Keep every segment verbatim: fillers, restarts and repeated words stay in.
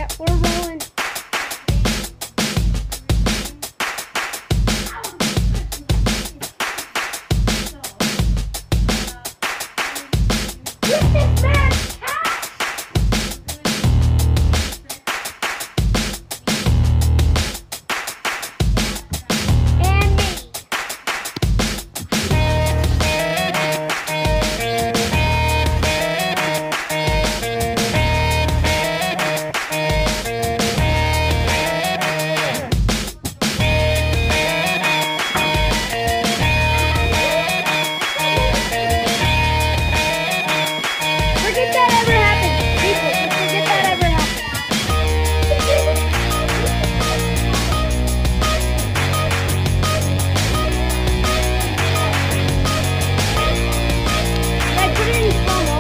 Yeah, we're rolling. Get this man's cash! And me. Forget that ever happened. People, forget that ever happened. Should I put it in slow-mo?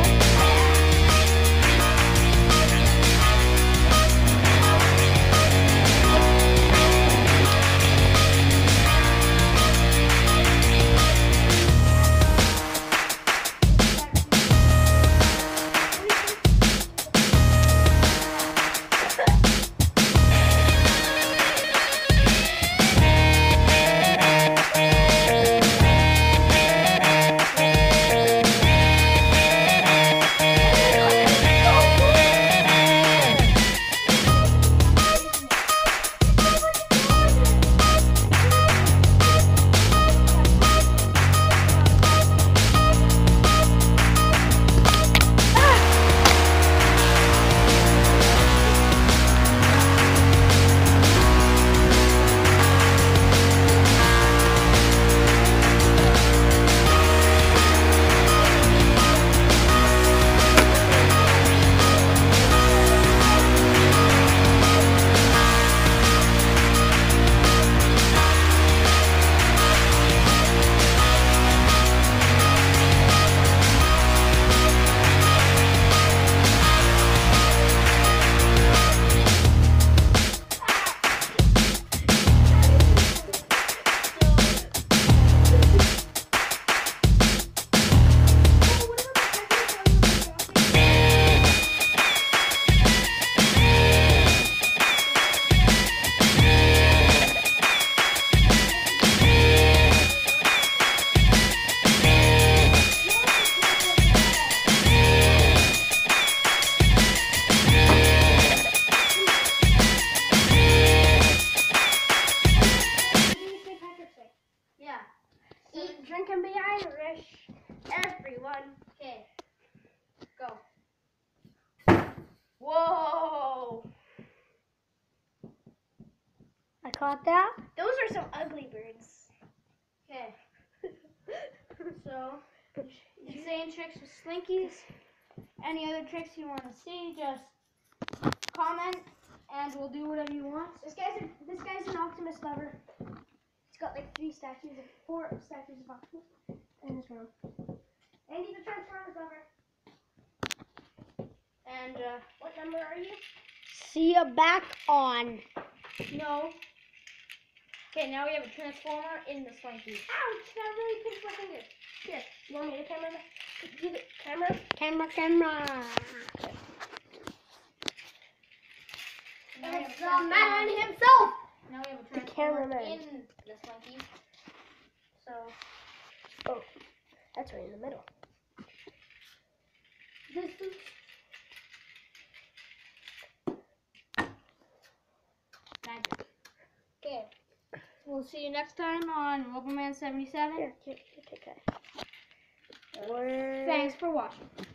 Yeah. Eat, drink, and be Irish. Everyone. Okay. Go. Whoa. I caught that. Those are some ugly birds. Okay. So, you saying tricks with Slinkies? Any other tricks you want to see, just comment and we'll do whatever you want. This guy's a, this guy's an Optimus lover. He's got like three statues, of four statues of Optimus in his room. And he's a Transformers lover. And uh, what number are you? See you back on. No. Okay, now we have a Transformer in the Slinky. Ouch! That really pinched my finger. Here, you want me to camera? Do the camera? Camera, camera. It's the man himself. Now we have a Transformer in the Slinky. So, oh, that's right in the middle. This is magic. Okay. We'll see you next time on Roboman seventy-seven. Here, here, okay, okay. Thanks for watching.